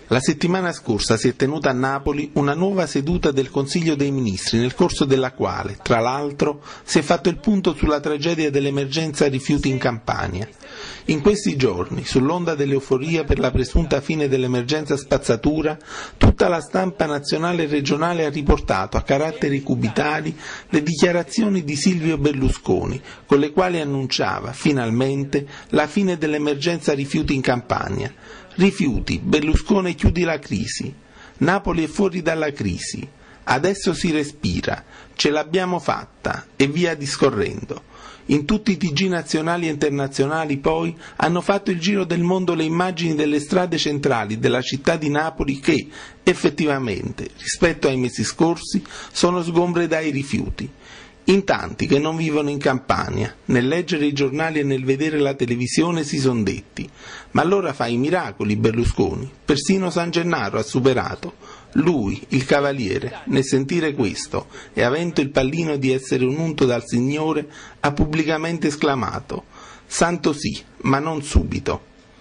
La settimana scorsa si è tenuta a Napoli una nuova seduta del Consiglio dei Ministri, nel corso della quale, tra l'altro, si è fatto il punto sulla tragedia dell'emergenza rifiuti in Campania. In questi giorni, sull'onda dell'euforia per la presunta fine dell'emergenza spazzatura, tutta la stampa nazionale e regionale ha riportato a caratteri cubitali le dichiarazioni di Silvio Berlusconi, con le quali annunciava, finalmente, la fine dell'emergenza rifiuti in Campania. Rifiuti, Berlusconi chiudi la crisi. Napoli è fuori dalla crisi. Adesso si respira. Ce l'abbiamo fatta. E via discorrendo. In tutti i TG nazionali e internazionali poi hanno fatto il giro del mondo le immagini delle strade centrali della città di Napoli che, effettivamente, rispetto ai mesi scorsi, sono sgombre dai rifiuti. In tanti che non vivono in Campania, nel leggere i giornali e nel vedere la televisione si son detti: ma allora fa i miracoli Berlusconi, persino San Gennaro ha superato. Lui, il cavaliere, nel sentire questo e avendo il pallino di essere un unto dal Signore, ha pubblicamente esclamato: santo sì, ma non subito.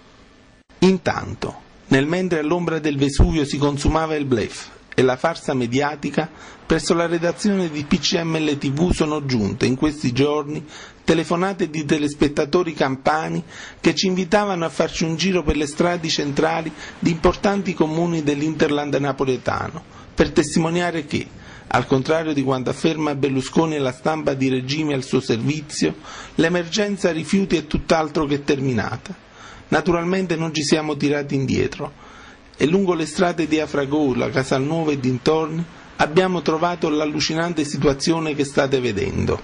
Intanto, nel mentre all'ombra del Vesuvio si consumava il bluff e la farsa mediatica, presso la redazione di PCML TV sono giunte in questi giorni telefonate di telespettatori campani che ci invitavano a farci un giro per le strade centrali di importanti comuni dell'Interland napoletano, per testimoniare che, al contrario di quanto afferma Berlusconi e la stampa di regime al suo servizio, l'emergenza rifiuti è tutt'altro che terminata. Naturalmente non ci siamo tirati indietro, e lungo le strade di Afragola, Casalnuovo e dintorni abbiamo trovato l'allucinante situazione che state vedendo.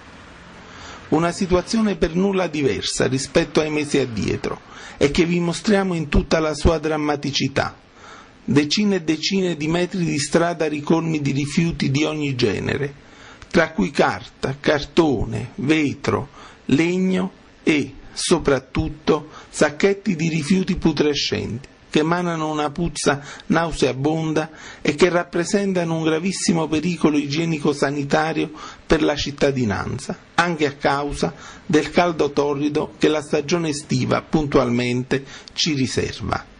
Una situazione per nulla diversa rispetto ai mesi addietro e che vi mostriamo in tutta la sua drammaticità. Decine e decine di metri di strada ricolmi di rifiuti di ogni genere, tra cui carta, cartone, vetro, legno e, soprattutto, sacchetti di rifiuti putrescenti, che emanano una puzza nauseabonda e che rappresentano un gravissimo pericolo igienico-sanitario per la cittadinanza, anche a causa del caldo torrido che la stagione estiva puntualmente ci riserva.